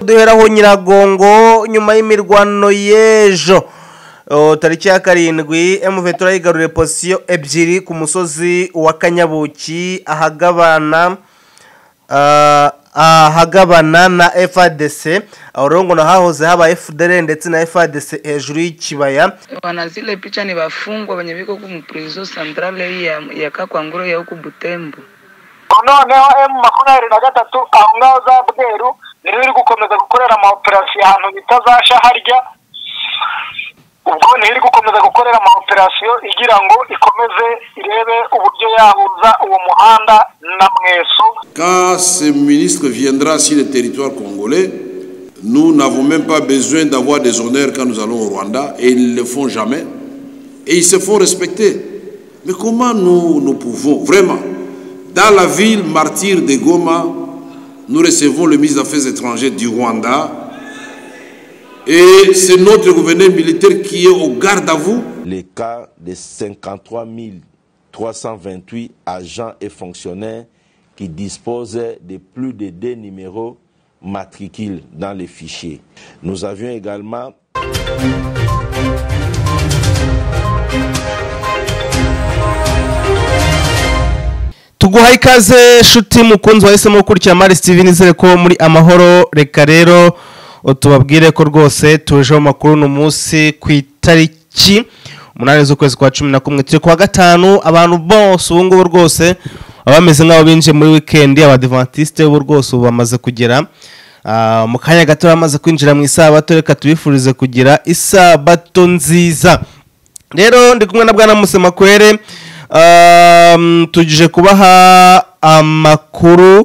duheraho Nyiragongo nyuma y'imirwano y'ejo tariki ya 7 M23 yigaruriye position ebyiri ku musozi wa Kanyabuki ahagabana na FARDC aho na hahoze haba FDL ndetse na FARDC hejuru y'ikibaya. Wana zile picha ni bafungwa wenye biko ku prison centrale ya Kakwanguro ya huko Butembo. Noneho M23 aho ngaho za Bweru niri gukomeza gukorera ama operation ahantu bitazasha harya. Ubwo niri gukomeza gukorera ama operation igira ngo ikomeze irebe uburyo yahuza uwo muhanda na Mweso. Quand ce ministre viendra sur le territoire congolais, nous n'avons même pas besoin d'avoir des honneurs quand nous allons au Rwanda, et ils ne le font jamais, et ils se font respecter. Mais comment nous pouvons vraiment, dans la ville martyre de Goma, nous recevons le ministre des Affaires étrangères du Rwanda, et c'est notre gouverneur militaire qui est au garde à vous. Les cas de 53 328 agents et fonctionnaires qui disposent de plus de 2 numéros matricules dans les fichiers. Nous avions également tuguhaye ikaze shuti mukunzi wahisemo gukurikira Mari Steven nizere ko muri amahoro. Reka rero tubabwire ko rwose tuje mu makuru no munsi ku itariki 8 z'ukwezi kwa 11 turi kwa gatanu. Abantu bose ubu ngubu rwose abameze nk'abo binje muri weekend abadventiste bo rwose bamaze kugera mu kanya gato bamaze kwinjira mu isabato. Reka tubifurize kugira isabato nziza. Rero ndi kumwe na bwana Musemakwere tujije kubaha amakuru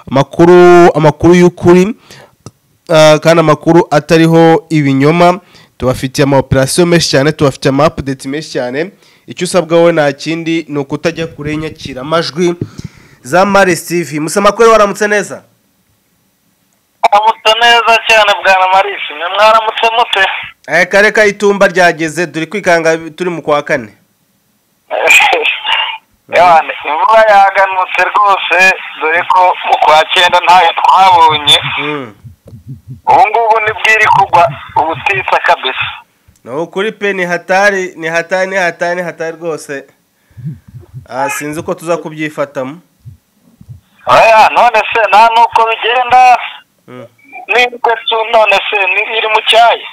y'ukuri kandi amakuru atariho ibinyoma. Tubafitiye ama operation menshi cyane, tubafitiye ama update menshi cyane. Icyo usabwa wowe nta kindi ni ukutajya kurenya kira amajwi za Mari Steven. Musemakwere waramutse neza? Aramutse neza cyane bwana Marisi. Mwaramutse mute? Kareka itumba ryageze turi kwikanga turi mu kwa 4. Yane imvura yaganutse rwose dore ko mu kwa 9 ntayo twabonye. Ubungubu nibwiri kugwa ubutitsa kabisa. No kuri pe ni hatari rwose. Sinzi uko tuza kubyifatamo. Oya none se nta nuko bigenda. Nibwo none se iri mu cyayi.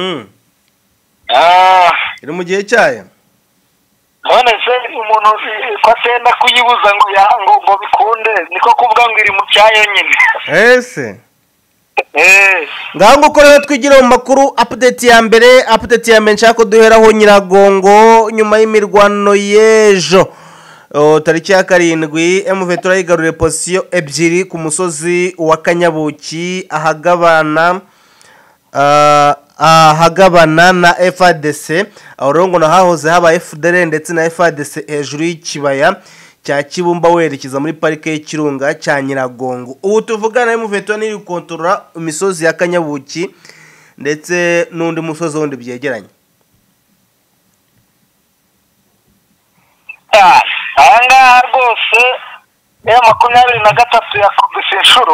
Iri mu gihe cyayo. None se umuntu kwatenda kuyibuza ngo bikunde niko kuvuga ngo iri mu cyayo nyine. Ese ngaho uko rero twigira mu makuru update ya mbere nshaka duheraho Nyiragongo nyuma y'imirwano y'ejo tariki ya 7 M23 yigaruriye position ebyiri ku musozi wa Kanyabuki ahagabana na FARDC aho na hahoze haba FDL ndetse na FARDC hejuru y'ikibaya cya Kibumba werekeza muri parike y'Ikirunga cya Nyiragongo. Ubu tuvugana M23 niri kontrola imisozi ya Kanyabuki ndetse n'undi musozi wundi byegeranye. Anga rwose ya 23 yakubise inshuro.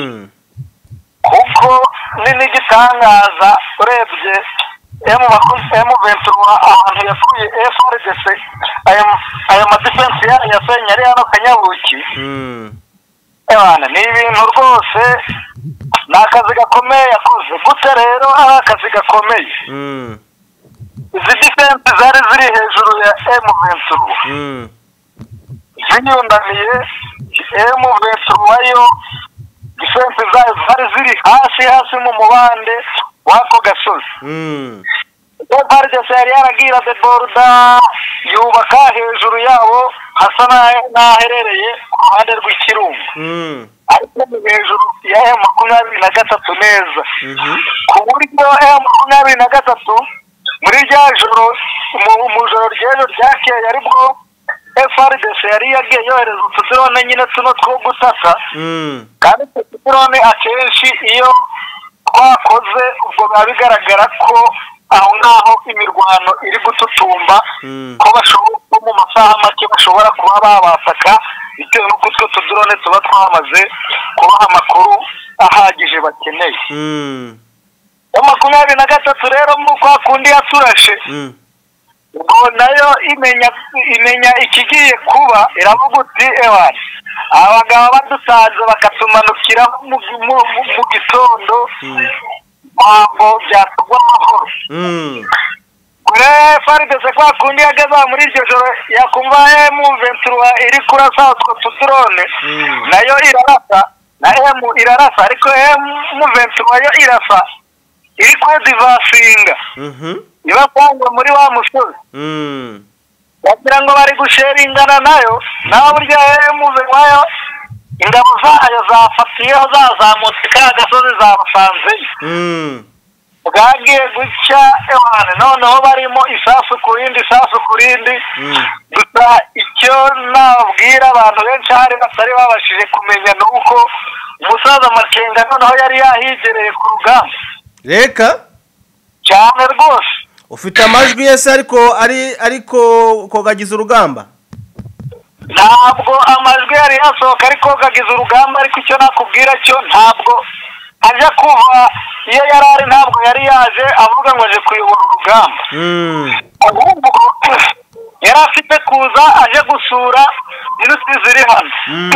Kuko nini gitangaza urebye M23 ahantu yakuye FARDC aya defense yasenye ari hano Kanyabuki. Ebana ni ibintu rwose nakazi gakomeye yakoze gute rero akazi gakomeye. Izi defense zari ziri hejuru ya M23 zinyundaniye M23 yo defense zari ziri hasi mu mubande wako gasozi. FARDC yari yaragira de borda yubaka hejuru yabo hasa n'aherereye ku ruhande rw'Ikirunga. Ariko hejuru ya M23 neza ku buryo M23 muri rya joro mu joro ry'ejo ryakeye aribwo FARDC yari yagiye yohereza utudrone nyine tuno two gutaka. Kandi utudrone akenshi iyo twakoze ubwo bigaragara ko aho ngaho imirwano iri gututumba ko bashobora mu masaha make bashobora kuba babasaka bitewe n'uko utwo tudrone tuba twamaze kubaha amakuru ahagije bakeneye. 23 rero mu kwa kundi yaturashe ubwo nayo imenya ikigiye kuba iravuga uti ewana abagabo badusanze bakatumanukira mu gitondo ntabwo byatugwa amahoro. kure faridese kwa kundi yageze muri iryo joro yakumva M23 iri kurasa utwo tudrone nayo irarasa na irarasa ariko M23 yo irasa iri kwedivasinga ibapanga muri wa musozi bagira ngo bari gusheringana nayo naho burya M23 ingabo zayo zafatiyeho zazamutse ka gasozi zabasanze bwagiye gucya ewane noneho barimo isasu kurindi gusa icyo nabwira abantu benshi hari batari babashije kumenya nuko umusaza Makenga noneho yari yahigereye ku rugamba reka cyane rwose. ufite amajwi yese ariko kogagiza urugamba ntabwo amajwi yari yasohoka ariko kogagiza urugamba ariko icyo nakubwira cyo ntabwo aje kuva iyo yarari ntabwo yari yaje avuga ngo aje kuyobora urugamba ahubwo yari afite kuza aje gusura inusi ziri hano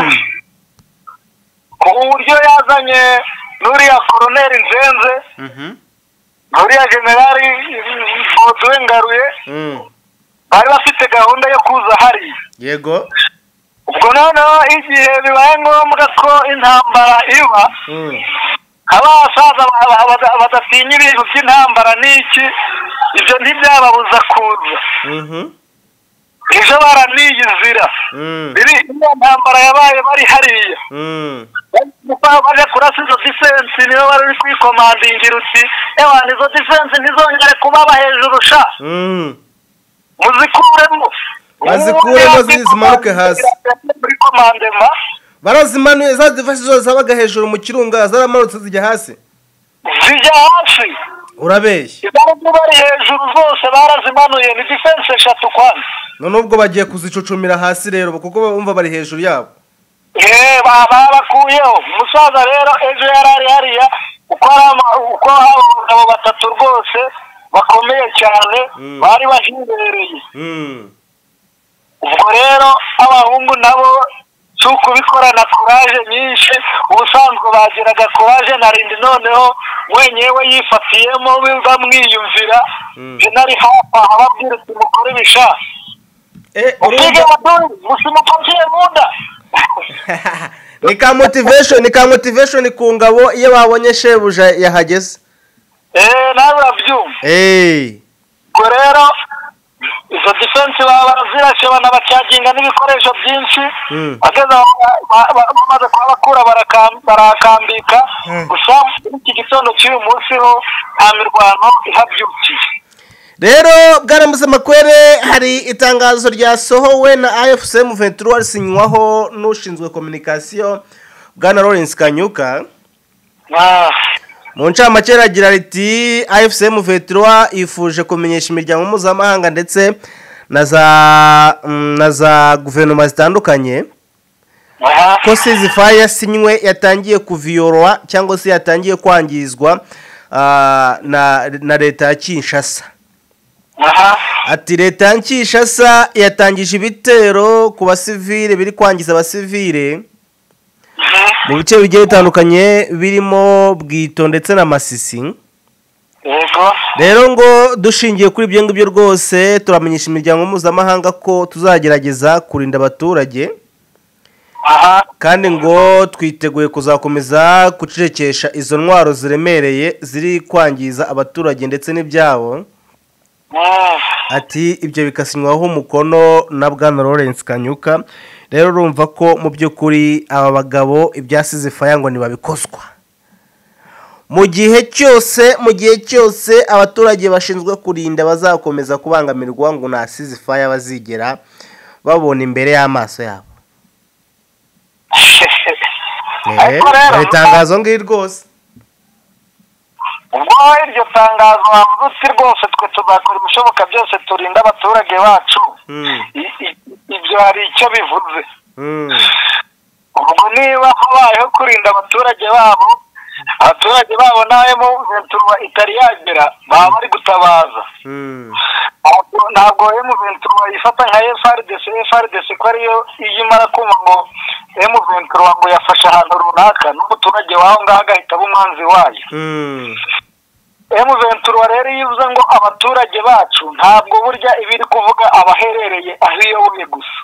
ku buryo yazanye n'uriya koroneri Nzenze n'uriya generali Bodowe Ngaruye bari bafite gahunda yo kuza hariya. yego ubwo noneho igihe bibaye ngombwa ko intambara iba abasaza badatinya ibintu by'intambara n'iki ibyo ntibyababuza kuza ejo baraniyizira biri intambara yabaye bari hariya baje kurasa izo defense niyo bari kwikomandingira uti ewana izo defense ntizongere kubaba hejuru sha muzikuremo zimanuke hasi muri komandema barazimanuye za defense zose zabaga hejuru mu kirunga zaramanutse zijya hasi urabeshya ibyo bari hejuru zose barazimanuye ni defense 3 kwanza none ubwo bagiye kuzicucumira hasi rero kuko bumva bari hejuru yabo bakuyeho umusaza rero ejo yarari hariya uko abo batatu rwose bakomeye cyane bari bahindereye. ubwo rero abahungu nabo tukubikorana courage nyinshi ubusanzwe bagiraga courage narindi noneho wenyewe yifatiyemo bamwiyumvira nari hafa ababwira tumukore bisha urige musimupatie muda ni ka motivation ku ngabo iyo babonye shebuja yahageze nawe urabyumva ubwo rero izo defense barazirashe banabacaginga n'ibikoresho byinshi bageze bamaze kubakura barakambika gusa iki gitondo cy'uyu munsi ho nta mirwano ihabyukiye. rero bwaramuze makwere hari itangazo ryasohowe na AFC M23 risinywaho n'ushinzwe communication bwana Lawrence Kanyuka mu ncamake agira riti AFC M23 ifuje kumenyesha imiryango mpuzamahanga ndetse na za guverinoma zitandukanye ko ceasefire yasinywe yatangiye kuviyorwa cyangwa se yatangiye kwangizwa na leta ya Kinshasa. ati leta ya Kinshasa yatangije ibitero ku basivile biri kwangiza abasivile mu bice bigiye bitandukanye birimo Bwito ndetse na Masisi. rero ngo dushingiye kuri ibyo ngibyo rwose turamenyesha imiryango mpuzamahanga ko tuzagerageza kurinda abaturage kandi ngo twiteguye kuzakomeza gucecekesha izo ntwaro ziremereye ziri kwangiza abaturage ndetse n'ibyabo. ati ibyo bikasinywaho umukono na bwana Lawrence Kanyuka. rero urumva ko mu by'ukuri aba bagabo ibyasize faya ngo nibabikozwa mu gihe cyose abaturage bashinzwe kurinda bazakomeza kubangamirwa ngo nasize faya bazigera babona imbere y'amaso yabo. itangazo ngiri rwose ubwo iryo tangazo bavuze rwose twe tuzakora ibishoboka byose turinda abaturage bacu. ibyo hari icyo bivuze ubwo niba habayeho kurinda abaturage babo nawe mu ventura itari yagera baba bari gutabaza. Ntabwo M23 yifata nka FRDC ko ariyo iyimara kumva ngo M23 ngo yafashe ahantu runaka n'umuturage waho ngaho agahita b'umwanzi wayo. M23 rero yivuze ngo abaturage bacu ntabwo burya ibiri kuvuga abaherereye aho iyoboye gusa,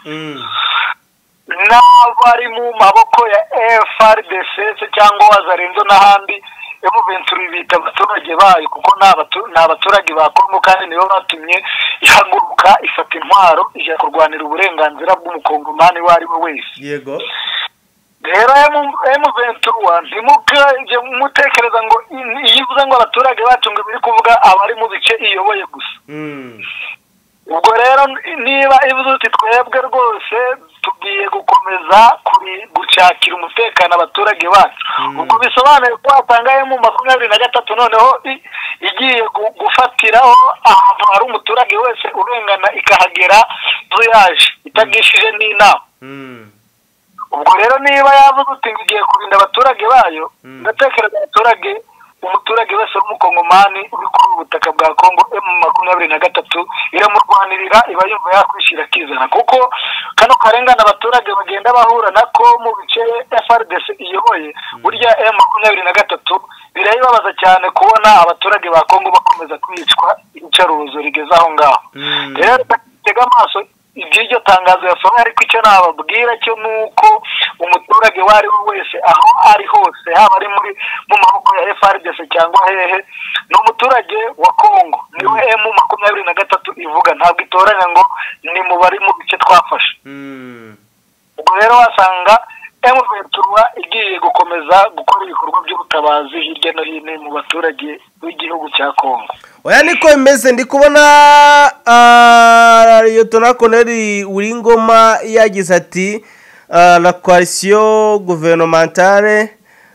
n'abari mu maboko ya FRDC cyangwa Wazalendo n'ahandi. M23 bita abaturage bayo kuko ni abaturage ba Kongo kandi nibo batumye ihaguruka ifata intwaro ije kurwanira uburenganzira bw'umukongomani wari we wese. Yego rero M23 ntimukajye mutekereza ngo yivuze ngo abaturage bacu ngo biri kuvuga abari mu bice iyoboye gusa. ubwo rero niba ivuze uti twebwe rwose tugiye gukomeza gucakira umutekano abaturage bacu, ubwo bisobanuye ko hatangaye mu 23 noneho igiye gufatiraho ahantu hari umuturage wese urengana ikahagera tuyaje itagishije n'inama. ubwo rero niba yavuze uti ngiye kurinda abaturage bayo, ndatekereza umuturage wese w'umukongomani uri kuri ubutaka bwa Kongo M23 iramurwanirira iba yumva yakwishyira akizana, kuko kano karengana abaturage bagenda bahura nako mu bice FRDC iyoboye burya M23 birayibabaza cyane kubona abaturage ba Kongo bakomeza kwicwa icaruzo rigeze aho ngaho. rero tega amaso ibyo tangazo yasohoye, ariko icyo nababwira cyo nuko umuturage wari wese aho ari hose haba ari mu maboko ya FRDC cyangwa hehe n'umuturage wa Kongo niwe M23 ivuga, ntabwo itoranya ngo ni mu bari mu bice twafashe. ubwo rero wasanga M23 igiye gukomeza gukora ibikorwa by'ubutabazi hirya no hino mu baturage b'igihugu cya Kongo. Oya niko bimeze, ndi kubona Lieutenant Colonel Uwingoma yagize ati la coalition gouvernementale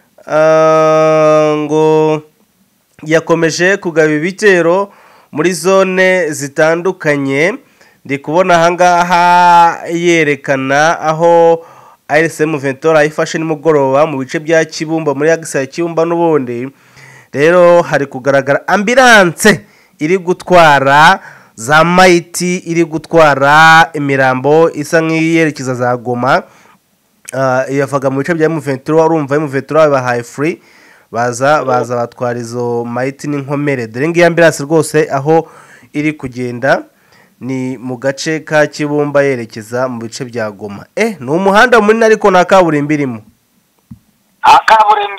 ngo yakomeje kugaba ibitero muri zone zitandukanye. Ndi kubona ahangaha yerekana aho ASM Ventura ifashe nimugoroba mu bice bya Kibumba muri Agisa ya Kibumba n'ubundi. Rero hari kugaragara ambulance iri gutwara za Maiti, iri gutwara imirambo isa nk'iyerekeza za Goma. Yavaga mu bice bya M23, urumva M23 bahaye free baza batwara izo Maiti n'inkomere. Dore ngiye ambulance rwose aho iri kugenda ni mu gace ka Kibumba yerekeza mu bice bya Goma. Ni umuhanda munini ariko na kaburimbo irimo. Kaburimbo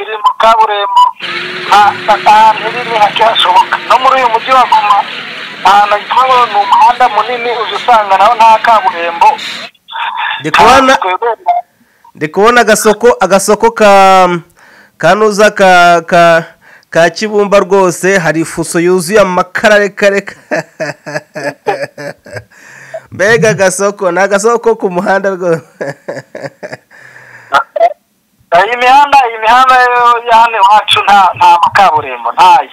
nibiri hakashoboka no muri uyu mujyi wa Goma ahantu ni umuhanda munini uzusanga naho nta kaburimbo. Ndi kubona agasoko kanuza ka Kibumba rwose hari ifuso yuzuye amakara reka mbega agasoko ni agasoko ku muhanda rwose. iyi mihanda y'ahane iwacu nta makaburimbo ntayo.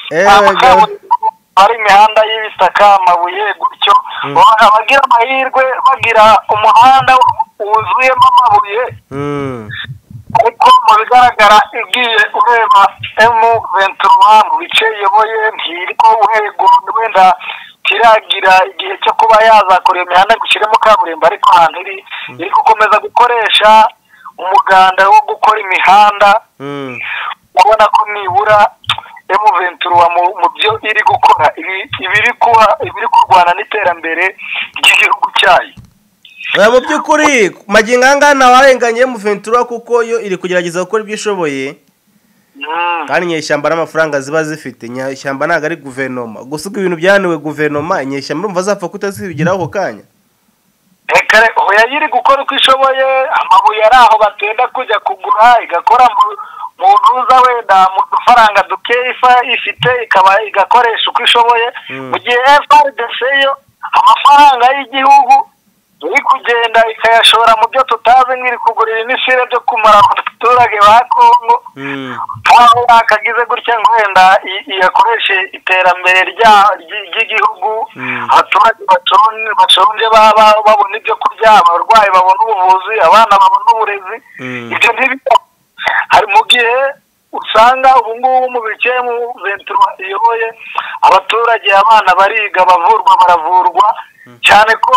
hari imihanda y'ibitaka amabuye gutyo, abagira amahirwe bagira umuhanda wuzuyemo amabuye. ariko mu bigaragara igiye ureba M23 mu bice iyoboye ntiriko wenda kiragira igihe cyo kuba yazakora imihanda gushyiramo kaburimbo, ariko ahantu iri gukomeza gukoresha umuganda wo gukora imihanda. ubona ko nibura M23 mu byo iri gukora ibiri kurwana n'iterambere ry'igihugu cyayo. Mu by'ukuri maginganga nawarenganye M23 kuko yo iri kugerageza gukora ibyo ishoboye. Kandi nyeshyamba n'amafaranga ziba zifite, nyeshyamba ntago ari guverinoma gusuka ibintu byaniwe guverinoma, nyeshyamba urumva zapfa kutazibigiraho kanya. Kare oya yiri gukora uko ishoboye, amabuye ari aho batenda kujya kugura igakora mu ntuza wenda mu dufaranga duke ifite ikaba igakoresha uko ishoboye. mu gihe FRDC yo amafaranga y'igihugu iri kugenda ikayashora mu byo tutazi nk'iri kugurira imisire byo kumara abaturage ba Kongo, aho akagize gutya ngo wenda iyakoreshe iterambere ry'igihugu, abaturage bashonje babona ibyo kurya bararya, abarwayi babona ubuvuzi, abana babona uburezi. Ibyo ntibiba. Hari mu gihe usanga ubu ngubu mu bice mu ventura iyoboye abaturage, abana bariga, bavurwa, baravurwa, cyane ko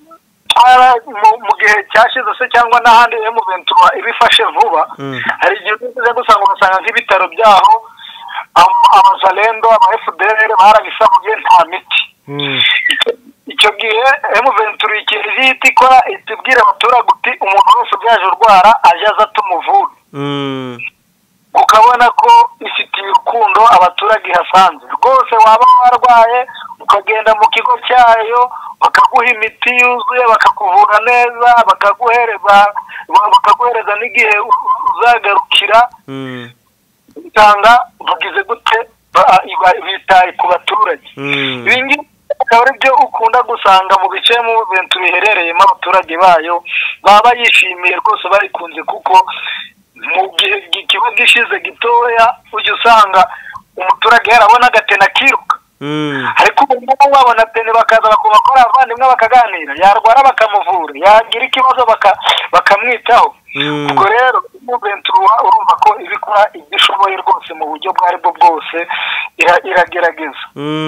mu gihe cyashize se cyangwa n'ahandi mu ventura ibifashe vuba. Hari igihe uza gusanga nk'ibitaro byaho abazalendo, aba FDR barabisabuye nta miti. Icyo gihe M23 ikirihita ikora itubwira abaturage uti umuntu wese ubyaje urwara aje aza tumuvura. Ukabona ko ifitiye urukundo abaturage hasanze rwose. Waba warwaye ukagenda mu kigo cyayo bakaguha imiti yuzuye, bakakuvura neza, bakaguhereza n'igihe uzagarukira. Usanga bagize gute bitaye ku baturage. Ibingibi akaba ari byo ukunda gusanga mu bice mu bintu biherereyemo abaturage bayo baba yishimiye rwose, barikunze, kuko mu gihe kiba gishize gitoya ujya usanga umuturage yarabona agatena akiruka. Ariko ubu ngubu babona tene bakaza bakubakora abavandimwe bakaganira, yarwara bakamuvura, yagira ikibazo bakamwitaho. Ubwo rero urumva ko ibikora ibyo ishoboye rwose mu buryo bwo aribwo bwose iragerageza.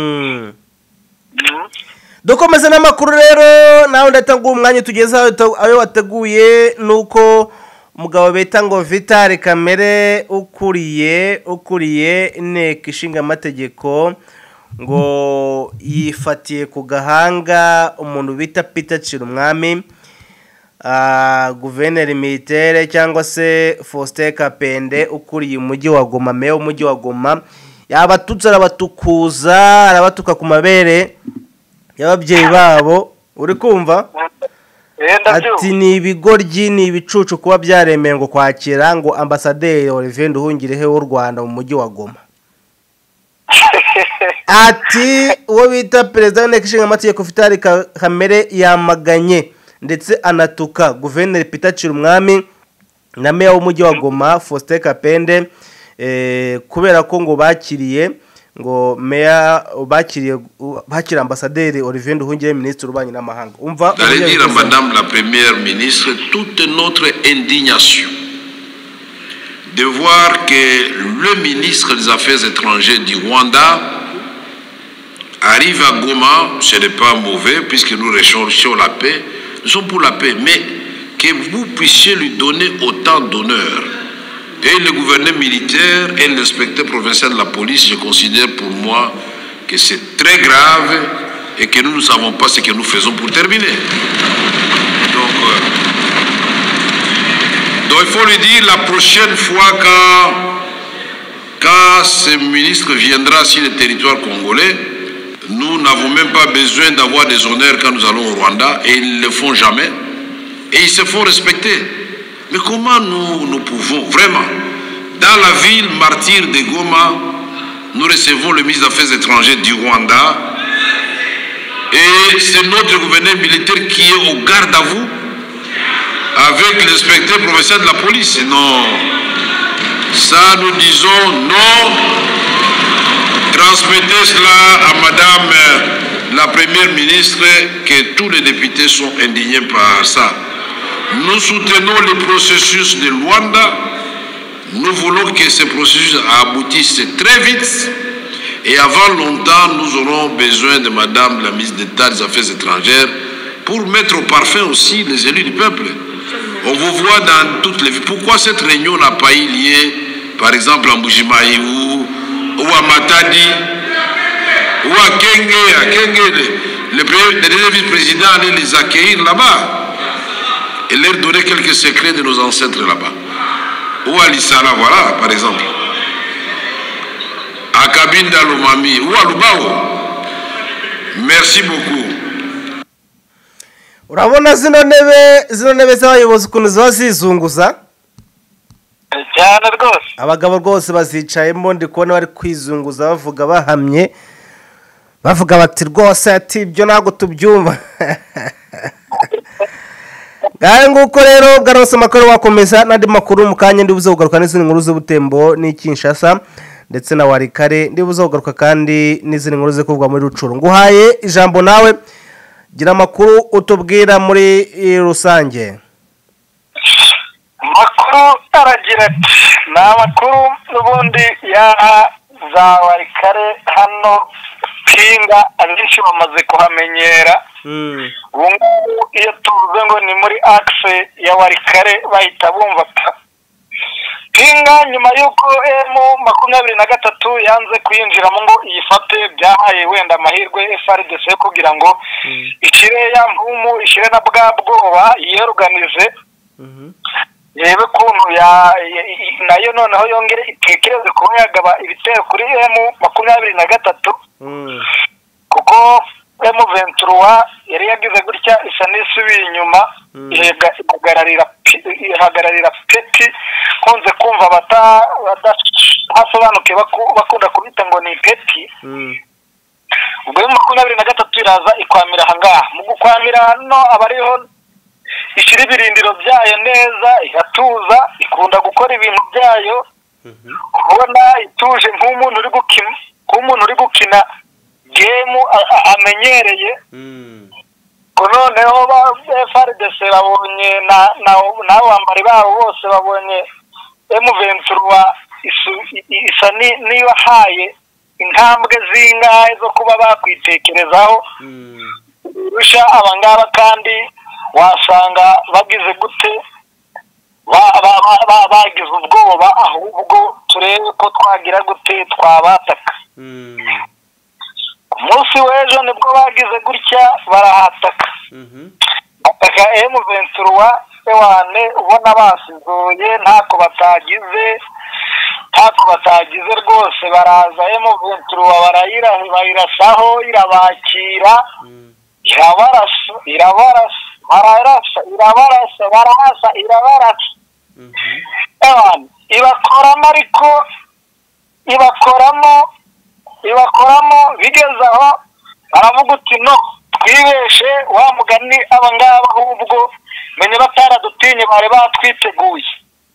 Dukomeze n'amakuru rero, nawe ndatanguye umwanya tugeze ayo wateguye, nuko umugabo bita ngo Vital Kamerhe ukuriye inteko ishinga amategeko ngo yifatiye ku gahanga umuntu bita Peter Chirumwami, guverineri militaire cyangwa se Faustin Kapende ukuriye umujyi wa Goma, meya w'umujyi wa Goma. Yabatutse arabatukuza, arabatuka ku mabere y'ababyeyi babo, uri kumva? Ati ni ibigoryi, ni ibicucu kuba byaremeye ngo kwakira ngo ambasaderi Olivier Nduhungirehe w'u Rwanda mu mujyi wa Goma. Ati uwo bita perezida w'inteko ishinga amategeko Vital Kamerhe yamaganye ndetse anatuka guverineri Peter Chirumwami na meya w'umujyi wa Goma Faustin Kapende, kubera ko ngo bakiriye ngo meya bakira ambasaderi Olivier Nduhungirehe, ministre w'ububanyi n'amahanga. Umva, j'allais dire à madame la première ministre toute notre indignation de voir que le ministre des Affaires étrangères du Rwanda arrive à Goma. Ce n'est pas mauvais puisque nous recherchons la paix, nous sommes pour la paix, mais que vous puissiez lui donner autant d'honneur. Et le gouverneur militaire et l'inspecteur provincial de la police, je considère pour moi que c'est très grave et que nous ne savons pas ce que nous faisons pour terminer. Donc il faut lui dire la prochaine fois quand ce ministre viendra sur le territoire congolais, nous n'avons même pas besoin d'avoir des honneurs quand nous allons au Rwanda, et ils ne le font jamais, et ils se font respecter. Mais comment nous pouvons vraiment, dans la ville martyre de Goma, nous recevons le ministre des Affaires étrangères du Rwanda, et c'est notre gouverneur militaire qui est au garde à vous, avec l'inspecteur provincial de la police. Non, ça nous disons non. Transmettez cela à madame la première ministre, que tous les députés sont indignés par ça. Nous soutenons le processus de Luanda. Nous voulons que ce processus aboutisse très vite. Et avant longtemps, nous aurons besoin de madame la ministre d'État des Affaires étrangères pour mettre au parfum aussi les élus du peuple. On vous voit dans toutes les villes. Pourquoi cette réunion n'a pas eu lieu, par exemple, à Mbujimayi ou à Matadi ou à Kenge, le dernier vice-président allait les accueillir là-bas et leur donner quelques secrets de nos ancêtres là-bas. Ou à Lissala, voilà, par exemple. À Kabinda Lomami ou à Lubao. Merci beaucoup. Urabona zino ntebe z'abayobozi ukuntu ziba zizunguza cyane rwose. Abagabo rwose bazicayemo, ndi kubona bari kwizunguza bavuga bahamye, bavuga bati rwose ati ibyo ntabwo tubyumva. Ngahe nguko rero bwarose amakuru wakomeza n'andi makuru mu kanya ndi buze kugaruka n'izindi nkuru z'Ubutembo n'Kinshasa ndetse na Warikare, ndi buze kugaruka kandi n'izindi nkuru zo kuvugwa muri Rucuru. Nguhaye ijambo nawe gira amakuru utubwira muri rusange. Makuru aragira ati ni amakuru n'ubundi ya za Warikare hano Pinga abenshi bamaze kuhamenyera. Ubungubu iyo tuvuze ngo ni muri axe ya Warikare bahita bumva Pinga nyuma y'uko M23 yanze kuyinjiramo ngo iyifate byahaye wenda amahirwe FARDC kugira ngo ishire ya mpumu ishire na bwa bwoba yiyorganize yebe kuntu nayo noneho yongere itekereze kuba yagaba ibitero kuri M23 kuko M23 yari yagize gutya isa n'isubiye inyuma ihagararira peti kunze kumva batasobanuke bakunda kubita ngo ni peti. Ubwo M23 iraza ikwamira ahangaha mu gukwamira no abariho ishira ibirindiro byayo neza igatuza ikunda gukora ibintu byayo ubona ituje nk'umuntu uri gukina game amenyereye. Noneho FARDC babonye nabo bambari babo bose babonye M23 isa nibahaye intambwe zingahe zo kuba bakwitekerezaho rusha abangaba kandi wasanga bagize gute bagize ubwoba ahubwo turebe ko twagira gute twabataka. Umunsi w'ejo nibwo bagize gutya barahataka bataka M23 ewane ubona basizuye ntako batagize rwose baraza M23 barayirasaho irabakira irabarasa ewane ibakoramo bigeze aho baravuga uti no twibeshe wa mugani abangaba ahubwo menye bataradutinye bari batwiteguye.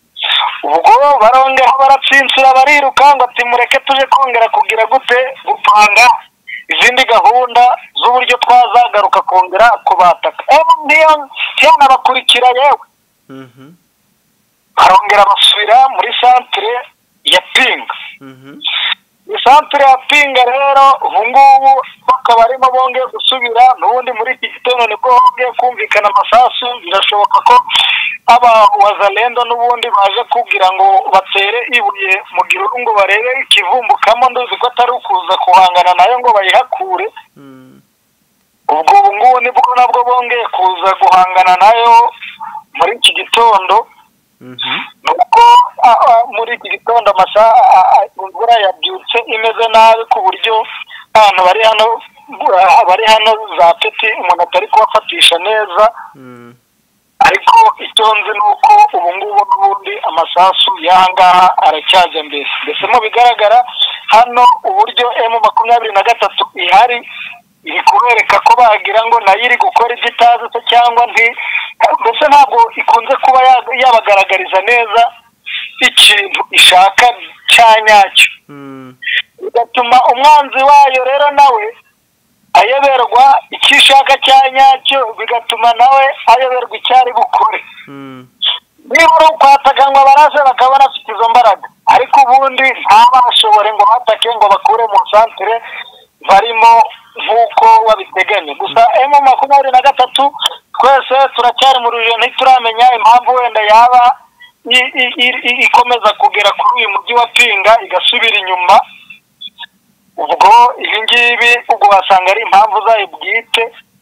Ubwo barongera baratsinsira bariruka ngo ati mureke tuje kongera kugira gute gupanga izindi gahunda z'uburyo twazagaruka kongera kubataka. Niyo bakurikira yewe barongera basubira muri centre ya Pinga. Centre ya Pinga rero ubungubu bakaba barimo bongeye gusubira n'ubundi muri iki gitondo nibwo bongeye kumvikana amasasu. Birashoboka ko aba wazalendo n'ubundi baje kugira ngo batere ibuye mu girungu barebe ikivumbukamo nduzi ko atari ukuza kuhangana nayo ngo bayihakure. Ubungubu nibwo nabwo bongeye kuza guhangana nayo muri iki gitondo. Nuko muri iki gitondo imvura yabyutse imeze nabi ku buryo abantu bari hano za peti umuntu atari kubafatisha neza. Ariko icyo nzi ni uko ubungubu n'ubundi amasasu y'ahangaha aracyajya mbese mu bigaragara hano uburyo M23 ihari iri kubereka ko bagira ngo nayo iri gukora ibyo itazi se cyangwa mbese ntabwo ikunze kuba yabagaragariza neza ikintu ishaka cya nyacyo, bigatuma umwanzi wayo rero nawe ayoberwa icyo ishaka cya nyacyo, bigatuma nawe ayoberwa icyo ari bukore. Niba ari ukwataka ngo barase bakaba bafite izo mbaraga, ariko ubundi ntabashobore ngo batake ngo bakure mu centre barimo nk'uko wabiteganya. Gusa M23 twese turacyari mu rujijo ntituramenya impamvu wenda yaba ikomeza kugera kuri uyu mujyi wa Pinga igasubira inyuma. Ubwo ibi ngibi ubwo wasanga ari impamvu zayo bwite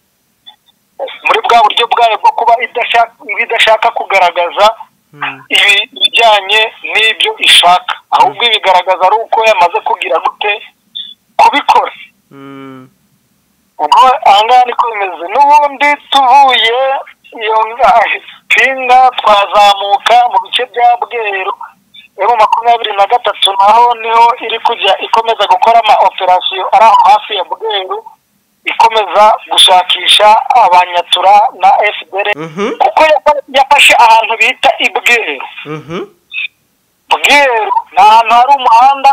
muri bwa buryo bwayo bwo kuba idashaka kugaragaza ibijyanye n'ibyo ishaka, ahubwo ibigaragaza ari uko yamaze kugira gute kubikora. Ubwo ahangaha niko bimeze. N'ubundi tuvuye iyo Pinga twazamuka mu bice bya Bweru M23 naho niho iri kujya ikomeza gukora ama operation ari aho hafi ya Bweru, ikomeza gushakisha abanyatura na FDR kuko yafashe ahantu bita Ibweru. Bweru ni ahantu hari umuhanda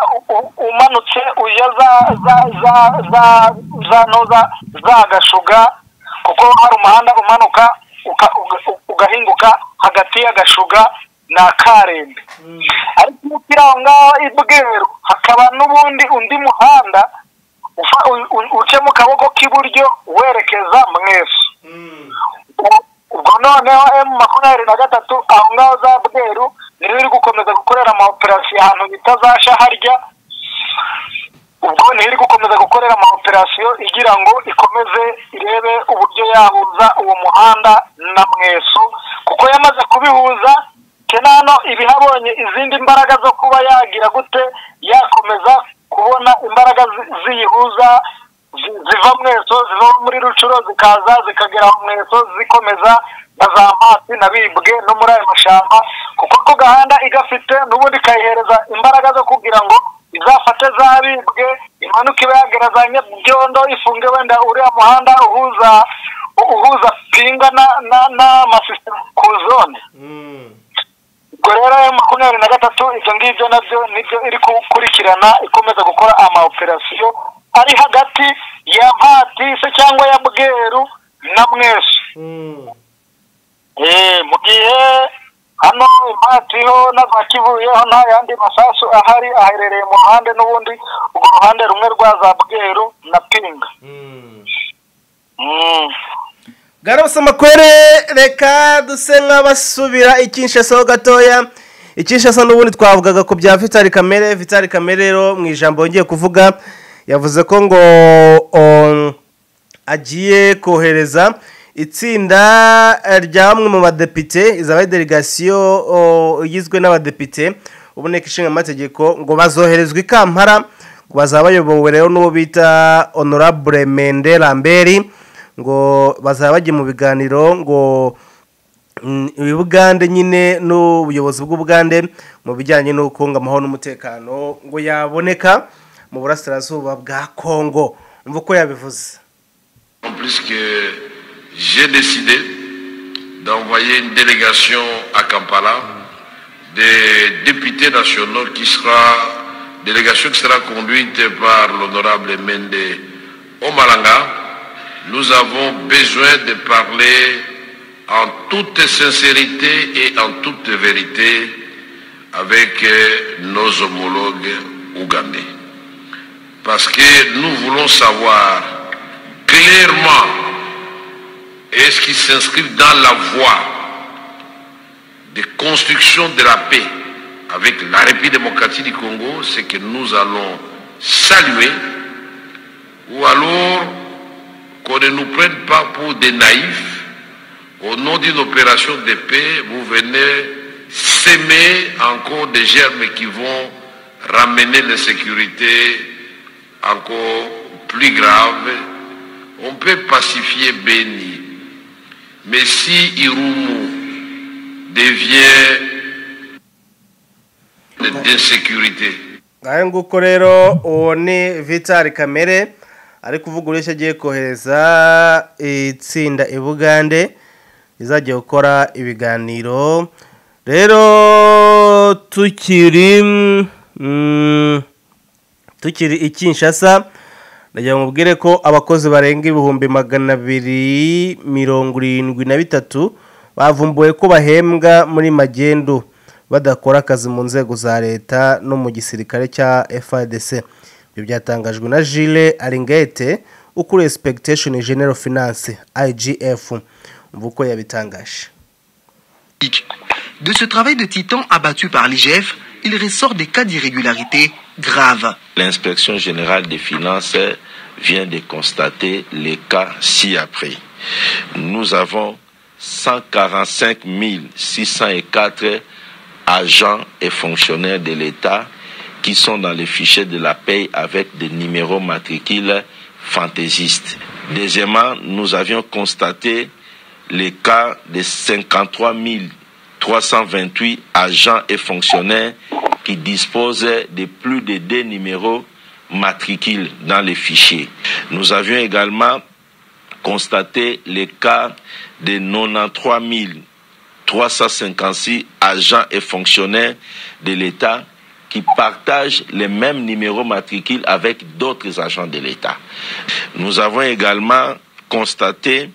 umanutse uya za Gashuga kuko hari umuhanda umanuka ugahinguka hagati y'Agashuga na Karembe. Ariko ukiri aho ngaho i Bweru hakaba n'ubundi undi muhanda uce mu kaboko k'iburyo werekeza Mweso. Ubwo noneho M23 aho ngaho za Bweru niyo iri gukomeza gukorera ama operation ahantu bitazasha harya. Ubwo niyo iri gukomeza gukorera ama operation igira ngo ikomeze irebe uburyo yahuza uwo muhanda na Mweso, kuko yamaze kubihuza kenano ibihabonye izindi mbaraga zo kuba yagira gute yakomeza kubona imbaraga ziyihuza ziva Mweso ziva muri Rucuro zikaza zikagera Mweso zikomeza na za Mpati na Bibwe no muri ayo mashamba, kuko ko gahanda igafite n'ubundi kayihereza imbaraga zo kugira ngo izafate za Bibwe imanuka ibe yagera za Nyabyondo ifunge wenda uriya muhanda uhuza Pinga na Masisi ku zone. Ubwo rero M23 ibyo ngibyo nabyo nibyo iri gukurikirana ikomeza gukora ama operation ari hagati ya Mpati se cyangwa ya Bweru na Mweso. Mu gihe hano Mpati ho na za Kivuyeho nta yandi masasu ahari aherereye mu ruhande n'ubundi ubwo ruhande rumwe rwa za Bweru na Pinga. Garabasa makwere reka duse nk'abasubira Kinshasa ho gatoya. Kinshasa n'ubundi twavugaga ko bya Vital Kamerhe rero mu ijambo ngiye kuvuga yavuze ko ngo agiye kohereza itsinda rya bamwe mu badepite izaba delegation igizwe n'abadepite uboneka ishinga amategeko ngo bazoherezwa i Kampala, ngo bazaba bayobowe rero n'uwo bita Honorable Mende Lambert, ngo bazaba bagiye mu biganiro ngo Bugande nyine n'ubuyobozi bw'Ubugande mu bijyanye no kunga amahoro n'umutekano ngo yaboneka mu burasirazuba bwa Congo. Umva ko yabivuze. En plus que j'ai décidé d'envoyer une délégation à Kampala des députés nationaux délégation qui sera conduite par l'honorable Mende Omalanga. Nous avons besoin de parler en toute sincérité et en toute vérité avec nos homologues ougandais. Parce que nous voulons savoir clairement est-ce qu'ils s'inscrivent dans la voie de construction de la paix avec la République démocratique du Congo, ce que nous allons saluer, ou alors qu'on ne nous prenne pas pour des naïfs. Au nom d'une opération de paix, vous venez s'aimer encore des germes qui vont ramener l'insécurité encore plus grave. On peut pacifier Beni, mais si Irumu devient d'insécurité. Ngaho nguko rero uwo ni Vital Kamerhe ari kuvuga ureshya agiye kohereza itsinda i Bugande izajya gukora ibiganiro. Rero tukiri i Kinshasa ndagira ngo mubwire ko abakozi barenga 273 bavumbuwe ko bahembwa muri magendu badakora akazi mu nzego za leta no mu gisirikare cya FARDC. Ibyo byatangajwe na Gilles Alingete ukuriye Expectation General Finance IGF. Mvuko yabitangaje. De ce travail de titan abattu par l'IGF, il ressort des cas d'irrégularité graves. L'inspection générale des finances vient de constater les cas ci-après. Nous avons 145 604 agents et fonctionnaires de l'État qui sont dans les fichiers de la paie avec des numéros matricules fantaisistes. Deuxièmement, nous avions constaté les cas de 53 328 agents et fonctionnaires qui disposent de plus de 2 numéros matricules dans les fichiers. Nous avions également constaté les cas de 93 356 agents et fonctionnaires de l'État qui partagent les mêmes numéros matricules avec d'autres agents de l'État. Nous avons également constaté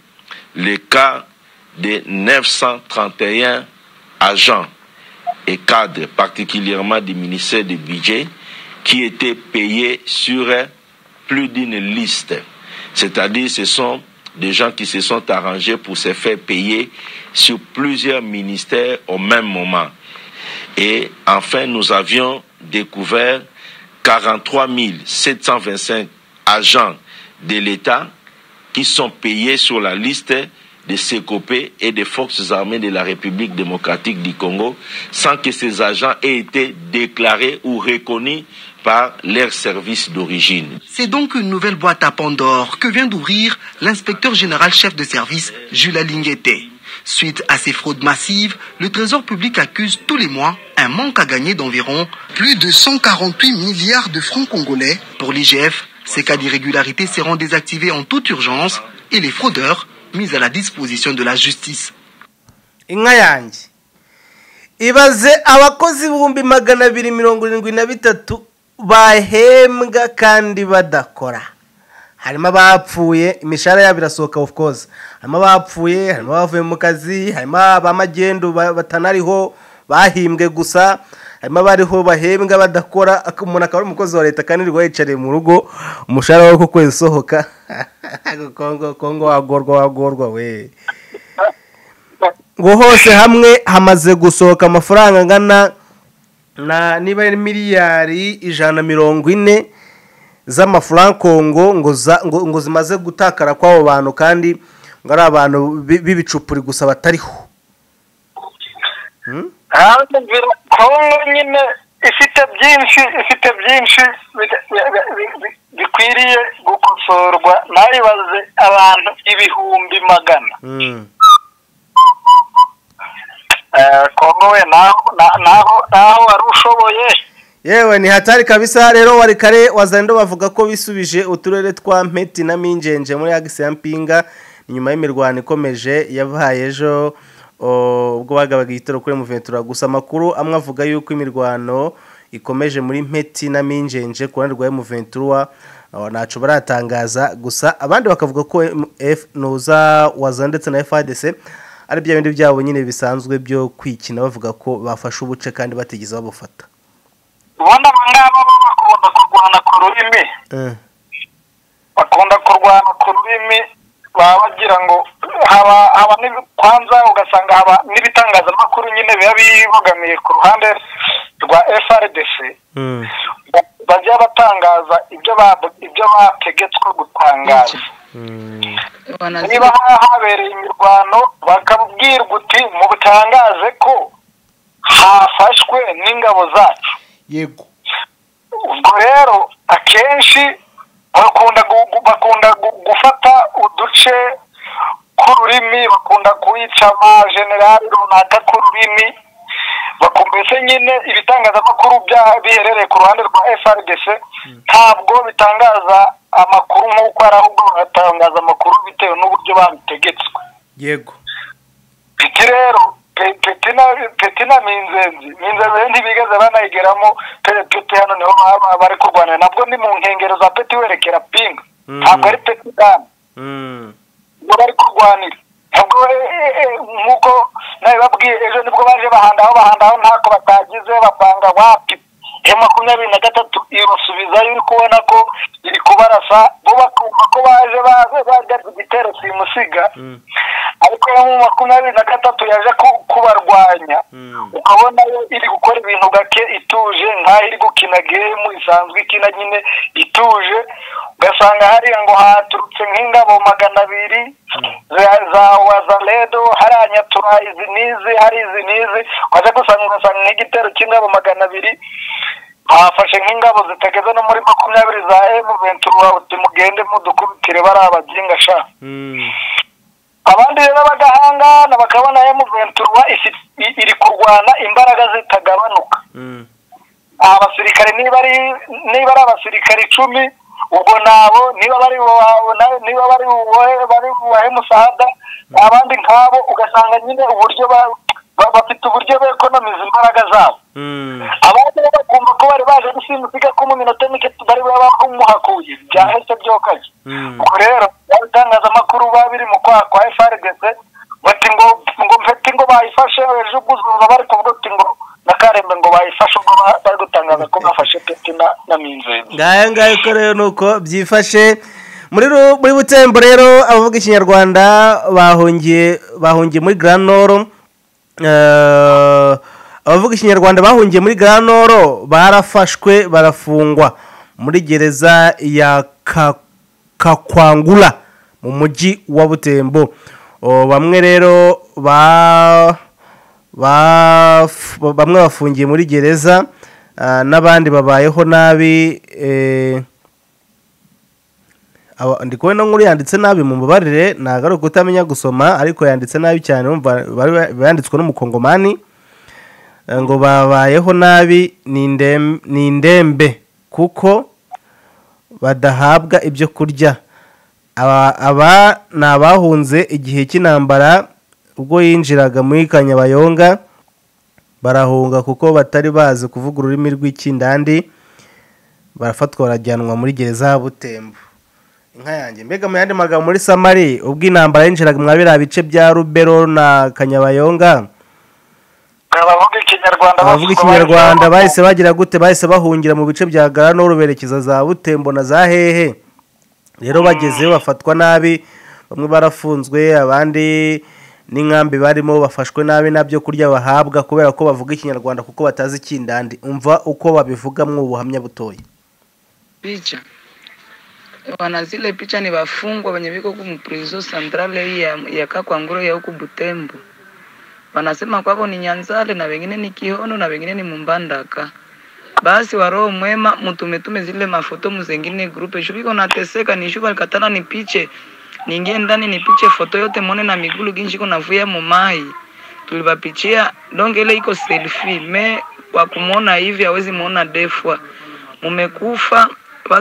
le cas de 931 agents et cadres, particulièrement du ministère du Budget, qui étaient payés sur plus d'une liste. C'est-à-dire ce sont des gens qui se sont arrangés pour se faire payer sur plusieurs ministères au même moment. Et enfin, nous avions découvert 43 725 agents de l'État qui sont payés sur la liste des CECOPE et des forces armées de la République démocratique du Congo sans que ces agents aient été déclarés ou reconnus par leur service d'origine. C'est donc une nouvelle boîte à Pandore que vient d'ouvrir l'inspecteur général chef de service Jules Lingueté. Suite à ces fraudes massives, le Trésor public accuse tous les mois un manque à gagner d'environ plus de 148 milliards de francs congolais. Pour l'IGF, ces cas d'irrégularité seront désactivés en toute urgence et les fraudeurs mis à la disposition de la justice. Inka yanjye ibaze abakozi 273 bahembwa kandi badakora. Harimo abapfuye, imishahara yabo irasohoka of course. Harimo abapfuye, harimo abavuye mu kazi, harimo abamagendu batanariho bahimbwe gusa, harimo abariho bahembwa badakora. Umuntu akaba ari umukozi wa leta kandi rwo yicariye mu rugo, umushahara wo kwezi sohoka. Kongo wagorwa we. Ngo hose hamwe hamaze gusohoka amafaranga ngana na niba ari miliyari 140 z'amafaranga Kongo ngo zimaze gutakara kw'abo bantu kandi ngo ari abantu b'ibicupuri gusa batariho. Kongo nyine ifite byinshi bikwiriye gukosorwa. Nayibaze abantu 100,000. Kongo we naho wari ushoboye. Yewe ni hatari kabisa. Rero wari kare wazando bavuga ko bisubije uturere twa Mpeti na Minjenje muri Agisi ya Mpinga nyuma y'imirwano ikomeje yabaye ejo ubwo bagabaga igitero kuri Muventura. Gusa amakuru amwe avuga yuko imirwano ikomeje muri Mpeti na Minjenje ku ruhande rwa Muventura naco baratangaza. Gusa abandi bakavuga ko noza wazando ndetse na FARDC ari bya bindi byabo nyine bisanzwe byo kwikina bavuga ko bafashe ubuce kandi batigeze babufata. Ubona ngabo bakunda kurwana ku rurimi. Bakunda kurwana ku rurimi babagira ngo haba ni kwanza ugasanga haba n'ibitangazamakuru nyine biba bibogamiye ku ruhande rwa FARDC. Bajya batangaza ibyo bategetswe gutangaza. Niba habereye imirwano bakabwirwa uti mu butangaze ko hafashwe n'ingabo zacu. Yego. Ubwo rero akenshi bakunda gufata uduce k'ururimi, bakunda kuyica generali runaka k'ururimi, bakumbese nyine ibitangazamakuru biherereye ku ruhande rwa FARDC ntabwo bitangaza amakuru nk'uko ari ahubwo batangaza amakuru bitewe n'uburyo babitegetswe. Yego. Peti rero Peti na Minzenzi ntibigeze banayigeramo. Peti hano niho bari kurwanira, nabwo ni mu nkengero za Peti werekera Pinga, ntabwo ari Peti dani ngo bari kurwanira. Ntabwo nk'uko nabibabwiye ejo nibwo baje bahandaho ntako batagize bapanga wapi M23 irasubizayo uri kubona ko iri kubarasa bo bakumva ko baje bajya igitero simusiga. Ariko M23 yaje kubarwanya, ukabona yo iri gukora ibintu gake ituje nkaho iri gukina game isanzwe ikina nyine ituje. Ugasanga hari ngo haturutse nk'ingabo 200 za Wazaledo haranya tura izi nizi kwaje gusanga nk'igitero cy'ingabo 200 bafashe nk'ingabo zitageze no muri 20 za M23 uti mugende mudukubitire bari abajinga sha. Abandi rero bagahangana bakabona M23 iri kurwana imbaraga zitagabanuka. Abasirikare niba ari abasirikare 10 ubwo nabo niba bari bubahe musahada abandi nkabo ugasanga nyine uburyo bafite uburyo bekonomiza imbaraga zabo abandi bakumva ko bari baje gusimusiga ko mu minota mike bari bamuhakuye byahise byokaje ubwo rero itangazamakuru babiri mu kwa FRDC bati ngo mfite ngo bayifashe ejo buzura bari kuvuga ati ngo nakarembe ngo bayifashe ngo bari gutangaza ko bafashe Peti na Minzenze ngaye ko rero nuko byifashe muri Butembo rero abavuga ikinyarwanda bahungiye muri Grand Nord abavuga ikinyarwanda bahungiye muri Grand Nord barafashwe barafungwa muri gereza ya Kakwangura mu mujyi wa Butembo. Bamwe rero bamwe bafungiye muri gereza n'abandi babayeho nabi. Ndi kubona nkuru yanditse nabi mu mubarire nagaruka utamenya gusoma ariko yanditse nabi cyane yanditswe n'umukongomani ngo babayeho nabi ni indembe kuko badahabwa ibyo kurya. Aba ni abahunze igihe cy'intambara ubwo yinjiraga muri Kanyabayonga barahunga kuko batari bazi kuvuga ururimi rw'ikindandi barafatwa barajyanwa muri gereza ya Butembo. Inka yanjye mbega mu yandi magambo muri Samari ubwo intambara yinjiraga mu biriya bice bya Rubero na Kanyabayonga abavuga ikinyarwanda bahise bagira gute bahise bahungira mu bice bya Grand Nord berekeza za Butembo na za hehe rero bagezeyo bafatwa nabi bamwe barafunzwe abandi n'inkambi barimo bafashwe nabi nabyo kurya bahabwa kubera ko bavuga ikinyarwanda kuko batazi ikindandi. Umva uko babivuga mu buhamya butoyi. Picha zile picha ni wafungwa wenye viko ku prison centrale ya Kakwanguro ya huku Butembo. Wanasema kwako ni Nyanzale na wengine ni Kihono na wengine ni Mumbandaka. Basi waroho mwema mtumetume zile mafoto mzengine grupe shubiko nateseka ni shuba katana ni piche ningie ndani ni piche foto yote muone na migulu ginshi kuna vuya mumai tulibapichia donge ile iko selfie me kwa kumuona hivi hawezi muona defwa mumekufa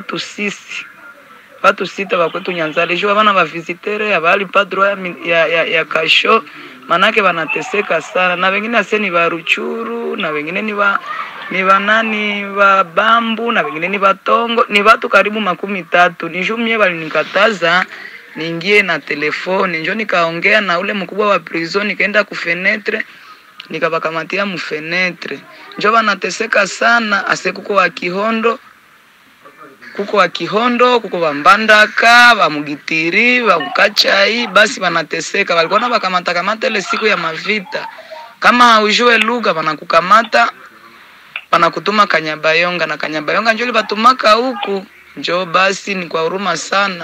watu sita wakwetu Nyanzale jua bana ba visitere abali padro ya kasho manake wanateseka sana na wengine aseni ba Ruchuru na wengine ni banani wa Bambu na wengine ni Batongo ni watu karibu 13 nijumie bali nikataza niingie na telefoni njoo nikaongea na ule mkubwa wa prison nikaenda kufenetre nikabakamatia mfenetre njoo wanateseka sana asekuko wa Kihondo kuko Bambandaka ba Mugitiri ba Mukachai basi wanateseka walikuwa na bakamata ile siku ya mavita kama ujue lugha wanakukamata wanakutuma Kanyabayonga na Kanyabayonga njoo libatumaka huku njoo basi ni kwa huruma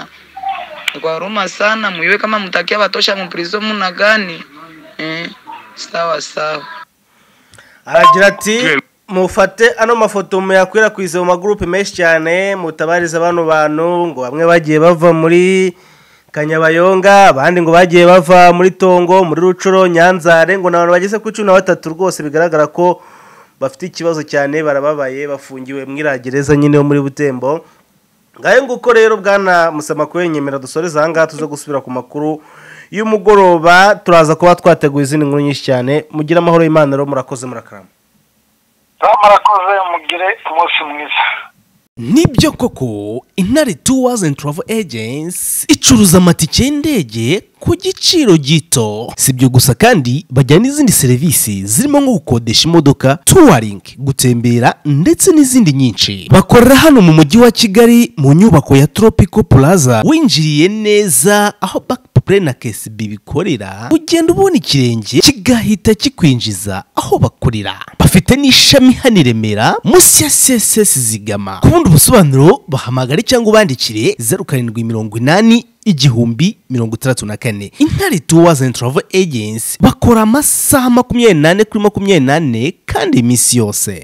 sana muiwe kama mtakia batosha mu prison muna gani sawa aragira ati mufate ano mafoto muyakwirakwize mu magroupe menshi cyane mutabariza abantu ngo bamwe bagiye bava muri Kanyabayonga abandi ngo bagiye bava muri Tongo muri Rucuro Nyanzare ngo nabantu bageze ku 13 rwose bigaragara ko bafite ikibazo cyane barababaye bafungiwe mwiragereza nyine yo muri Butembo. Ngaye nguko rero bwana Musama kwenyemera dusoreza hanga tuzo gusubira ku makuru y'umugoroba turaza kuba twateguye izindi nkuru nyinshi cyane mugira amahoro y'Imana rero murakoze murakarama. Murakoze mugire umunsi mwiza. Nibyo koko Intare Tours and Travel Agents icuruza amatike y'indege ku giciro gito. Sibyo gusa kandi bajyana n'izindi serivisi zirimo nko gukodesha imodoka, touring, gutembera ndetse n'izindi nyinshi. Bakorera hano mu mujyi wa Kigali mu nyubako ya Tropical Plaza. Winjiriye neza aho Backplay na KSB bikorera. Ugenda ubona ikirenge kigahita kikwinjiza aho bakorera. Bafite n'ishami hano i Remera munsi ya CSS Zigama. Kubundi ubusobanuro bahamagara cyangwa ubandikire 0780 igihumbi 64. Intare Tours and Travel Agents bakora amasaha 24 kuri 24 kandi iminsi yose.